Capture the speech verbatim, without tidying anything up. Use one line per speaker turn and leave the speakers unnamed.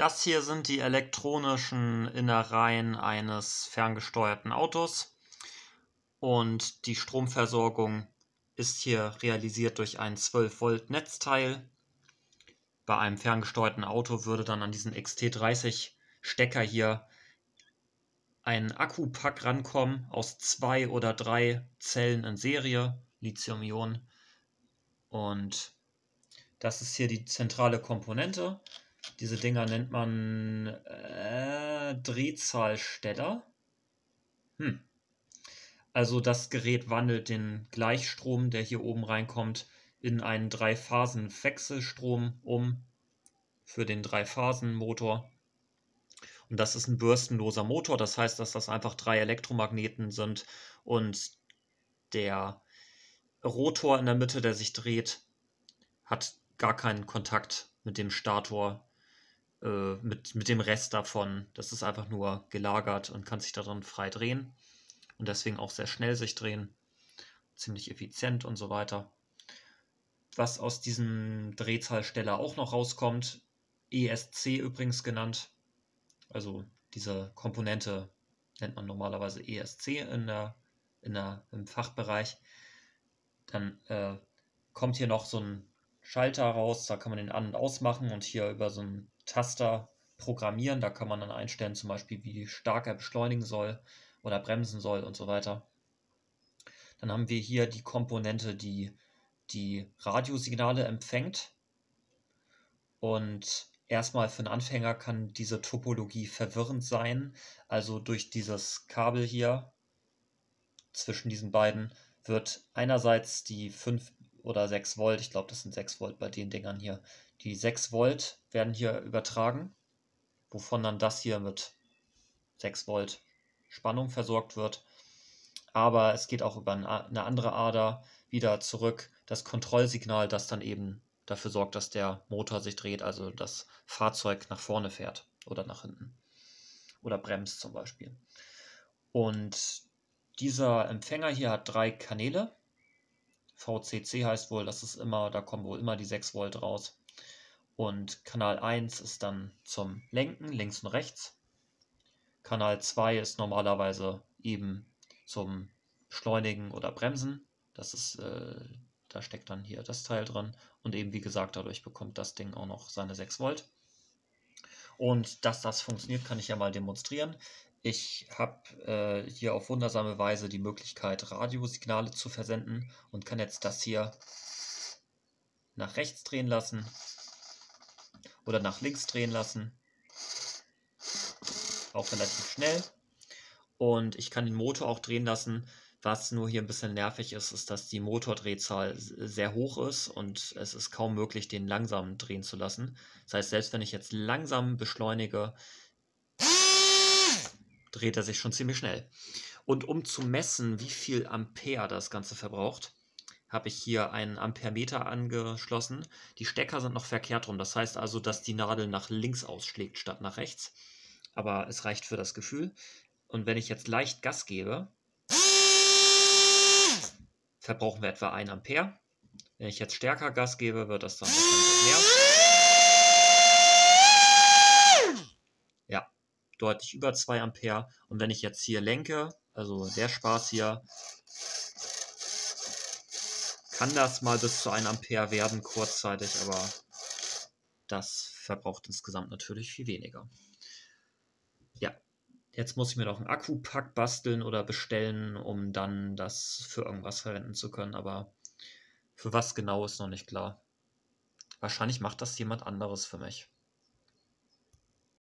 Das hier sind die elektronischen Innereien eines ferngesteuerten Autos und die Stromversorgung ist hier realisiert durch ein zwölf Volt Netzteil. Bei einem ferngesteuerten Auto würde dann an diesen X T dreißig Stecker hier ein Akkupack rankommen aus zwei oder drei Zellen in Serie, Lithium-Ionen. Und das ist hier die zentrale Komponente. Diese Dinger nennt man äh, Drehzahlsteller. Hm. Also das Gerät wandelt den Gleichstrom, der hier oben reinkommt, in einen Drei-Phasen-Wechselstrom um für den Drei-Phasen-Motor. Und das ist ein bürstenloser Motor, das heißt, dass das einfach drei Elektromagneten sind und der Rotor in der Mitte, der sich dreht, hat gar keinen Kontakt mit dem Stator, äh, mit, mit dem Rest davon. Das ist einfach nur gelagert und kann sich darin frei drehen und deswegen auch sehr schnell sich drehen, ziemlich effizient und so weiter. Was aus diesem Drehzahlsteller auch noch rauskommt, E S C übrigens genannt, also diese Komponente nennt man normalerweise E S C in der, in der, im Fachbereich. Dann äh, kommt hier noch so ein Schalter raus, da kann man den an- und ausmachen und hier über so einen Taster programmieren. Da kann man dann einstellen, zum Beispiel wie stark er beschleunigen soll oder bremsen soll und so weiter. Dann haben wir hier die Komponente, die die Radiosignale empfängt. Und erstmal für einen Anfänger kann diese Topologie verwirrend sein. Also durch dieses Kabel hier zwischen diesen beiden wird einerseits die fünf oder sechs Volt, ich glaube das sind sechs Volt bei den Dingern hier, die sechs Volt werden hier übertragen, wovon dann das hier mit sechs Volt Spannung versorgt wird. Aber es geht auch über eine andere Ader wieder zurück, das Kontrollsignal, das dann eben dafür sorgt, dass der Motor sich dreht, also das Fahrzeug nach vorne fährt oder nach hinten oder bremst zum Beispiel. Und dieser Empfänger hier hat drei Kanäle. V C C heißt wohl, das ist immer, da kommen wohl immer die sechs Volt raus. Und Kanal eins ist dann zum Lenken, links und rechts. Kanal zwei ist normalerweise eben zum Beschleunigen oder Bremsen. Das ist, äh, da steckt dann hier das Teil drin. Und eben wie gesagt, dadurch bekommt das Ding auch noch seine sechs Volt. Und dass das funktioniert, kann ich ja mal demonstrieren. Ich habe äh, hier auf wundersame Weise die Möglichkeit, Radiosignale zu versenden und kann jetzt das hier nach rechts drehen lassen oder nach links drehen lassen. Auch relativ schnell. Und ich kann den Motor auch drehen lassen. Was nur hier ein bisschen nervig ist, ist, dass die Motordrehzahl sehr hoch ist und es ist kaum möglich, den langsam drehen zu lassen. Das heißt, selbst wenn ich jetzt langsam beschleunige, dreht er sich schon ziemlich schnell. Und um zu messen, wie viel Ampere das Ganze verbraucht, habe ich hier einen Amperemeter angeschlossen. Die Stecker sind noch verkehrt rum. Das heißt also, dass die Nadel nach links ausschlägt statt nach rechts. Aber es reicht für das Gefühl. Und wenn ich jetzt leicht Gas gebe, verbrauchen wir etwa ein Ampere. Wenn ich jetzt stärker Gas gebe, wird das dann wahrscheinlich mehr. Ja, deutlich über zwei Ampere. Und wenn ich jetzt hier lenke, also der Spaß hier, kann das mal bis zu einem Ampere werden, kurzzeitig, aber das verbraucht insgesamt natürlich viel weniger. Ja, jetzt muss ich mir noch einen Akkupack basteln oder bestellen, um dann das für irgendwas verwenden zu können, aber für was genau ist noch nicht klar. Wahrscheinlich macht das jemand anderes für mich.